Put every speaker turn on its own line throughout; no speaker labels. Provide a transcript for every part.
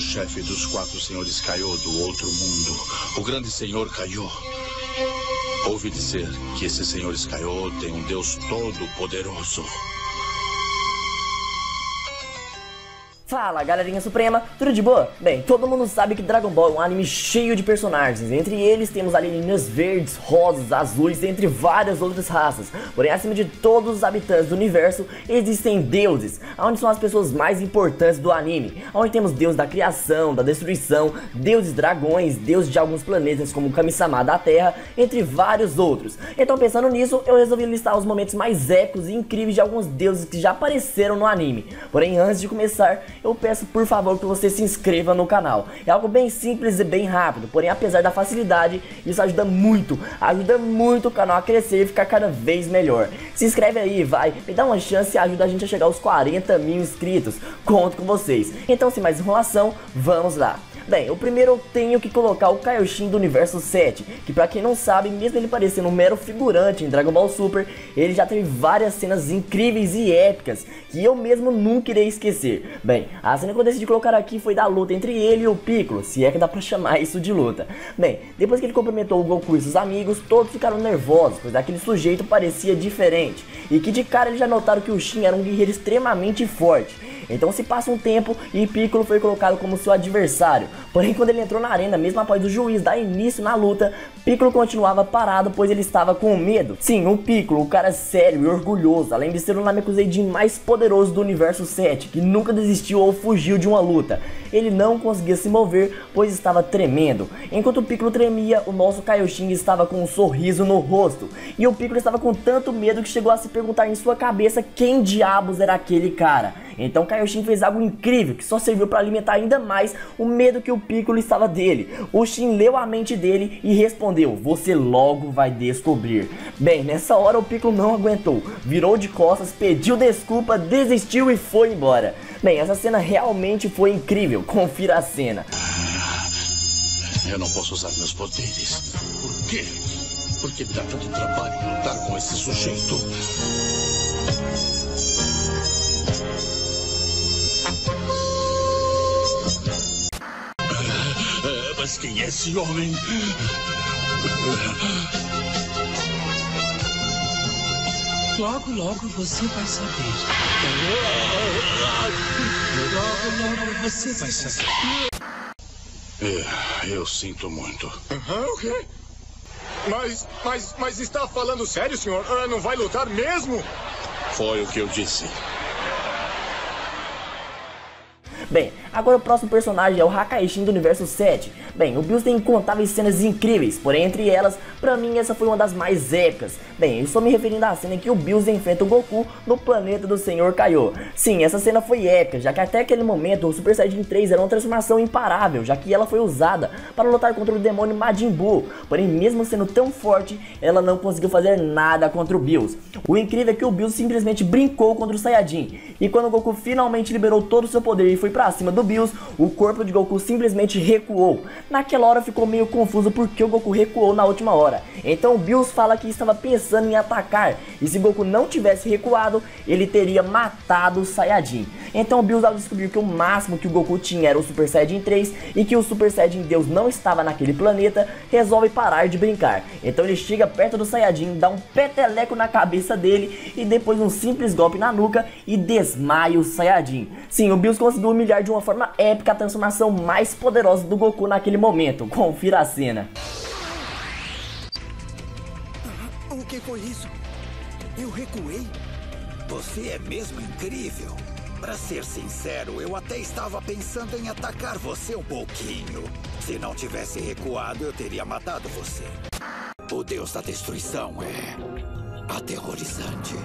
chefe dos 4 senhores Kaiô do outro mundo, o grande senhor Kaiô. Ouvi dizer que esses senhores Kaiô têm um Deus todo-poderoso.
Fala, galerinha suprema, tudo de boa? Bem, todo mundo sabe que Dragon Ball é um anime cheio de personagens. Entre eles temos alienígenas verdes, rosas, azuis, entre várias outras raças. Porém, acima de todos os habitantes do universo, existem deuses, onde são as pessoas mais importantes do anime. Onde temos deuses da criação, da destruição, deuses dragões, deuses de alguns planetas como Kami-sama da Terra, entre vários outros. Então, pensando nisso, eu resolvi listar os momentos mais épicos e incríveis de alguns deuses que já apareceram no anime. Porém, antes de começar, eu peço por favor que você se inscreva no canal. É algo bem simples e bem rápido, porém apesar da facilidade, isso ajuda muito o canal a crescer e ficar cada vez melhor. Se inscreve aí, vai, me dá uma chance e ajuda a gente a chegar aos 40 mil inscritos. Conto com vocês. Então, sem mais enrolação, vamos lá. Bem, o primeiro eu tenho que colocar o Kaioshin do Universo 7, que pra quem não sabe, mesmo ele parecendo um mero figurante em Dragon Ball Super, ele já teve várias cenas incríveis e épicas, que eu mesmo nunca irei esquecer. Bem, a cena que eu decidi colocar aqui foi da luta entre ele e o Piccolo, se é que dá pra chamar isso de luta. Bem, depois que ele cumprimentou o Goku e seus amigos, todos ficaram nervosos, pois aquele sujeito parecia diferente, e que de cara eles já notaram que o Shin era um guerreiro extremamente forte. Então se passa um tempo e Piccolo foi colocado como seu adversário. Porém, quando ele entrou na arena, mesmo após o juiz dar início na luta, Piccolo continuava parado, pois ele estava com medo. Sim, o Piccolo, o cara sério e orgulhoso, além de ser o Namekuseidin mais poderoso do Universo 7, que nunca desistiu ou fugiu de uma luta. Ele não conseguia se mover, pois estava tremendo. Enquanto o Piccolo tremia, o nosso Kaioshin estava com um sorriso no rosto. E o Piccolo estava com tanto medo que chegou a se perguntar em sua cabeça quem diabos era aquele cara. Então Kaioshin fez algo incrível, que só serviu para alimentar ainda mais o medo que o Piccolo estava dele. O Shin leu a mente dele e respondeu: "Você logo vai descobrir." Bem, nessa hora o Piccolo não aguentou, virou de costas, pediu desculpa, desistiu e foi embora. Bem, essa cena realmente foi incrível, confira a cena.
Eu não posso usar meus poderes. Por quê? Porque me dá tanto trabalho lutar com esse sujeito. Mas quem é esse homem?
Logo, logo você vai saber. Logo, logo você vai saber.
Eu sinto muito.
O quê? Mas está falando sério, senhor? Não vai lutar mesmo?
Foi o que eu disse.
Bem, agora o próximo personagem é o Hakaishin do Universo 7. Bem, o Bills tem incontáveis cenas incríveis, porém entre elas, pra mim essa foi uma das mais épicas. Bem, eu estou me referindo à cena em que o Bills enfrenta o Goku no planeta do Senhor Kaiô. Sim, essa cena foi épica, já que até aquele momento o Super Saiyajin 3 era uma transformação imparável, já que ela foi usada para lutar contra o demônio Majin Buu. Porém, mesmo sendo tão forte, ela não conseguiu fazer nada contra o Bills. O incrível é que o Bills simplesmente brincou contra o Saiyajin, e quando o Goku finalmente liberou todo o seu poder e foi pra cima do Bills, o corpo de Goku simplesmente recuou. Naquela hora ficou meio confuso porque o Goku recuou na última hora. Então o Bills fala que estava pensando em atacar, e se Goku não tivesse recuado, ele teria matado o Saiyajin. Então o Bills, ao descobrir que o máximo que o Goku tinha era o Super Saiyajin 3 e que o Super Saiyajin Deus não estava naquele planeta, resolve parar de brincar. Então ele chega perto do Saiyajin, dá um peteleco na cabeça dele e depois um simples golpe na nuca e desmaia o Saiyajin. Sim, o Bills conseguiu humilhar de uma forma épica a transformação mais poderosa do Goku naquele momento. Confira a cena.
O que foi isso? Eu recuei? Você é mesmo incrível. Pra ser sincero, eu até estava pensando em atacar você um pouquinho. Se não tivesse recuado, eu teria matado você. O Deus da Destruição é aterrorizante.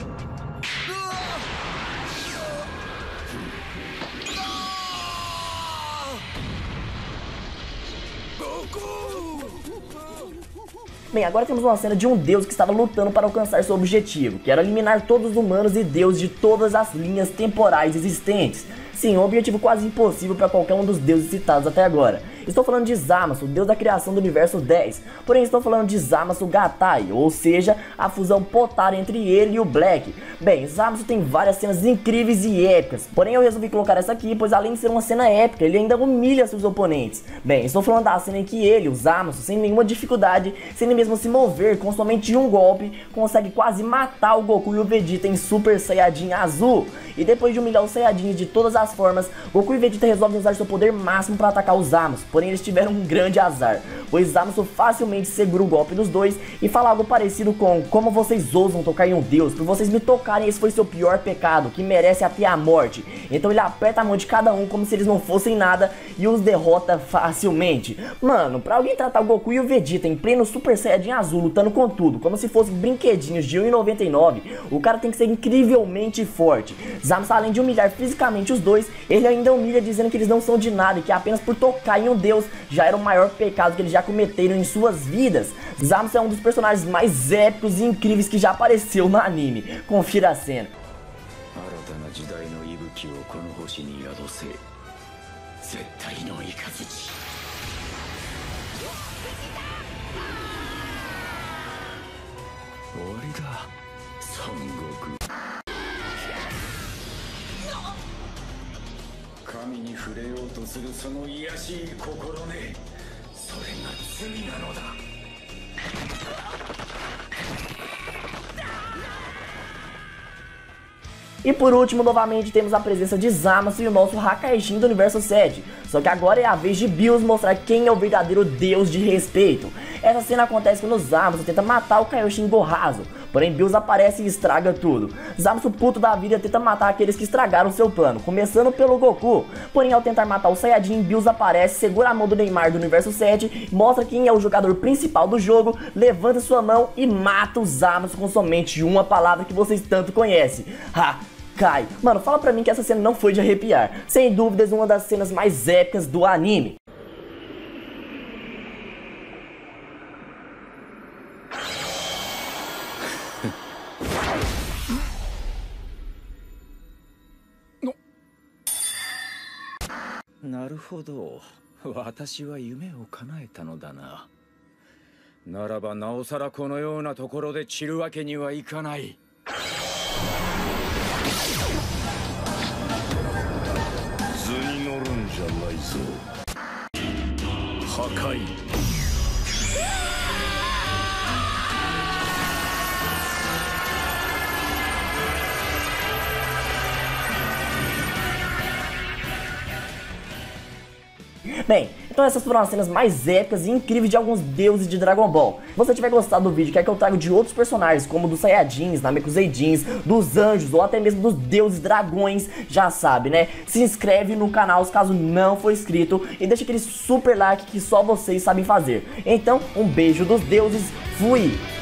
Bem, agora temos uma cena de um deus que estava lutando para alcançar seu objetivo, que era eliminar todos os humanos e deuses de todas as linhas temporais existentes. Sim, um objetivo quase impossível para qualquer um dos deuses citados até agora. Estou falando de Zamasu, deus da criação do universo 10. Porém, estou falando de Zamasu Gatai, ou seja, a fusão Potara entre ele e o Black. Bem, Zamasu tem várias cenas incríveis e épicas, porém eu resolvi colocar essa aqui, pois além de ser uma cena épica, ele ainda humilha seus oponentes. Bem, estou falando da cena em que ele, o Zamasu, sem nenhuma dificuldade, sem nem mesmo se mover, com somente um golpe, consegue quase matar o Goku e o Vegeta em Super Saiyajin Azul. E depois de humilhar os Saiyajins de todas as formas, Goku e Vegeta resolvem usar seu poder máximo para atacar os Zamasu, porém eles tiveram um grande azar, pois Zamasu facilmente segura o golpe dos dois e fala algo parecido com: como vocês ousam tocar em um deus? Por vocês me tocarem, esse foi seu pior pecado, que merece até a morte. Então ele aperta a mão de cada um como se eles não fossem nada e os derrota facilmente. Mano, pra alguém tratar o Goku e o Vegeta em pleno Super Saiyajin Azul lutando com tudo, como se fossem brinquedinhos de 1,99, o cara tem que ser incrivelmente forte. Zamasu, além de humilhar fisicamente os dois, ele ainda humilha dizendo que eles não são de nada e que apenas por tocar em um deus já era o maior pecado que eles já cometeram em suas vidas. Zamasu é um dos personagens mais épicos e incríveis que já apareceu no anime. Confira a cena. E por último, novamente temos a presença de Zamasu e o nosso Hakaishin do universo 7. Só que agora é a vez de Bills mostrar quem é o verdadeiro deus de respeito. Essa cena acontece quando Zamasu tenta matar o Kaioshin Gorazo, porém Bills aparece e estraga tudo. Zamasu, puto da vida, tenta matar aqueles que estragaram seu plano, começando pelo Goku. Porém, ao tentar matar o Saiyajin, Bills aparece, segura a mão do Neymar do universo 7, mostra quem é o jogador principal do jogo, levanta sua mão e mata o Zamasu com somente uma palavra que vocês tanto conhecem: Kai. Mano, fala pra mim que essa cena não foi de arrepiar. Sem dúvidas, uma das cenas mais épicas do anime.
Naruhodo. Watashi wa yume o kanaeta no da na. Naraba naosara kono you na tokoro de chiru wake ni wa ikanai.
図に乗るんじゃないぞ。破壊。
Bem, então essas foram as cenas mais épicas e incríveis de alguns deuses de Dragon Ball. Se você tiver gostado do vídeo e quer que eu traga de outros personagens, como dos Saiyajins, Namekuseidins, dos anjos ou até mesmo dos deuses dragões, já sabe, né? Se inscreve no canal caso não for inscrito e deixa aquele super like que só vocês sabem fazer. Então, um beijo dos deuses, fui!